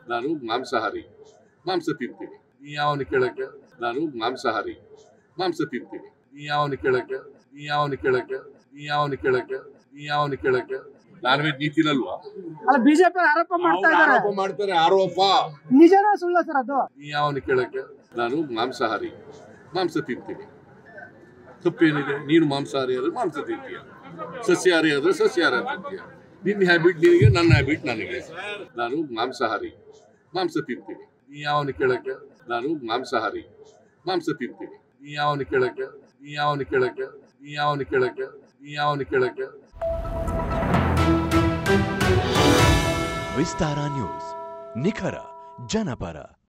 ನಾನು ಮಾಂಸಾಹಾರಿ ಮಾಂಸ ತಿಂತೀನಿ. ನೀ ಯಾವನು ಕೇಳಕ್ಕೆ? ನಾನು ಮಾಂಸಾಹಾರಿ ಮಾಂಸ ತಿಂತೀನಿ. ನೀ ಯಾವನು ಕೇಳಕ್ಕೆ? ನೀ ಯಾವನು ಕೇಳಕ್ಕೆ? ನೀ ಯಾವನು ಕೇಳಕ್ಕೆ? ನೀ ಯಾವನು ಕೇಳಕ್ಕೆ? ನಾನ್ ವೆಜ್ ನೀ ತಿನ್ನಲ್ವಾ? ಅಲ್ಲ ಬಿಜೆಪಿ ಆರೋಪ ಮಾಡ್ತಾ ಇದ್ದಾರೆ. ಆರೋಪ ಮಾಡ್ತಾರೆ. ಆರೋಪ ನಿಜನಾ ಸುಳ್ಳ ಸರ್ ಅದು? ನೀ ಯಾವನು ಕೇಳಕ್ಕೆ? ನಾನು ಮಾಂಸಾಹಾರಿ ಮಾಂಸ ತಿಂತೀನಿ. ತಪ್ಪೇನಿದೆ? ನೀನು ಮಾಂಸಾಹಾರಿ ಆದ್ರೆ ಮಾಂಸ ತಿಂತೀಯ, ಸಸ್ಯಾಹಾರಿ ಆದ್ರೆ ಸಸ್ಯಾಹಾರ ತಿಂತೀಯ. ನಿನ್ನ ಹ್ಯಾಬಿಟ್ ನಿನಗೆ, ನನ್ನ ಹ್ಯಾಬಿಟ್ ನನಗೆ. ನಾನು ಮಾಂಸಾಹಾರಿ ಮಾಂಸ ತಿಂತೀನಿ. ನೀ ಯಾವನು ಕೇಳಕ್ಕೆ? ನಾನು ಮಾಂಸಾಹಾರಿ ಮಾಂಸ ತಿಂತೀನಿ. ನೀ ಯಾವನು ಕೇಳಕ್ಕೆ? ನೀ ಯಾವನು ಕೇಳಕ್ಕೆ? ನೀ ಯಾವನು ಕೇಳಕ್ಕೆ? ನೀ ಯಾವನು ಕೇಳಕ್ಕೆ? ವಿಸ್ತಾರ ನ್ಯೂಸ್, ನಿಖರ ಜನಪರ.